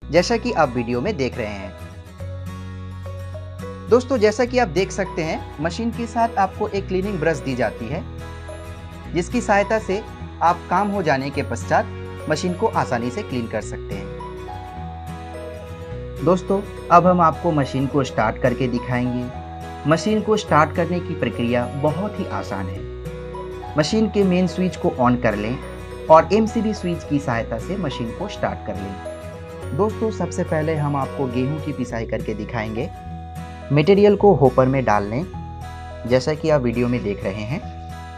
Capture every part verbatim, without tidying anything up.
जैसा कि आप वीडियो में देख रहे हैं। दोस्तों, जैसा कि आप देख सकते हैं, मशीन के साथ आपको एक क्लीनिंग ब्रश दी जाती है, जिसकी सहायता से आप काम हो जाने के पश्चात मशीन को आसानी से क्लीन कर सकते हैं। दोस्तों, अब हम आपको मशीन को स्टार्ट करके दिखाएंगे। मशीन को स्टार्ट करने की प्रक्रिया बहुत ही आसान है। मशीन के मेन स्विच को ऑन कर लें और एमसीबी स्विच की सहायता से मशीन को स्टार्ट कर लें। दोस्तों, सबसे पहले हम आपको गेहूं की पिसाई करके दिखाएंगे। मटेरियल को होपर में डाल लें, जैसा कि आप वीडियो में देख रहे हैं।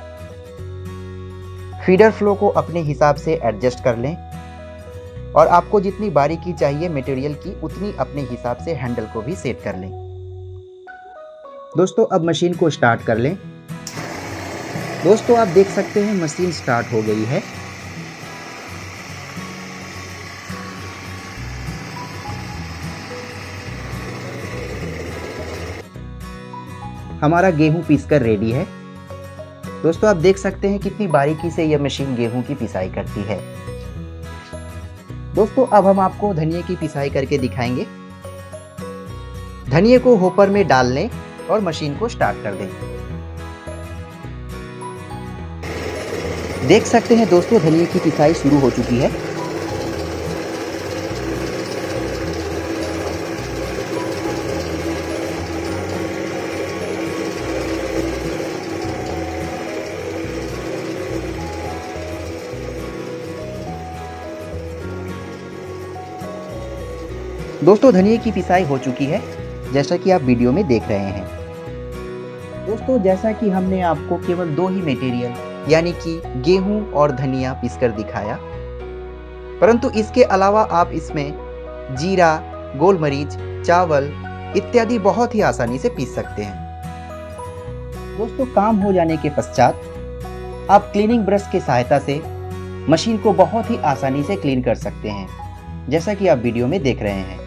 फीडर फ्लो को अपने हिसाब से एडजस्ट कर लें और आपको जितनी बारीकी चाहिए मटेरियल की, उतनी अपने हिसाब से हैंडल को भी सेट कर लें। दोस्तों, अब मशीन को स्टार्ट कर लें। दोस्तों, आप देख सकते हैं मशीन स्टार्ट हो गई है। हमारा गेहूं पीसकर रेडी है। दोस्तों, आप देख सकते हैं कितनी बारीकी से यह मशीन गेहूं की पिसाई करती है। दोस्तों, अब हम आपको धनिये की पिसाई करके दिखाएंगे। धनिये को होपर में डाल लें और मशीन को स्टार्ट कर दें। देख सकते हैं दोस्तों, धनिये की पिसाई शुरू हो चुकी है। दोस्तों, धनिये की पिसाई हो चुकी है, जैसा कि आप वीडियो में देख रहे हैं। दोस्तों, जैसा कि हमने आपको केवल दो ही मटेरियल यानी कि गेहूं और धनिया पीसकर दिखाया, परंतु इसके अलावा आप इसमें जीरा, गोल मरीच, चावल इत्यादि बहुत ही आसानी से पीस सकते हैं। दोस्तों, काम हो जाने के पश्चात आप क्लीनिंग ब्रश की सहायता से मशीन को बहुत ही आसानी से क्लीन कर सकते हैं, जैसा कि आप वीडियो में देख रहे हैं।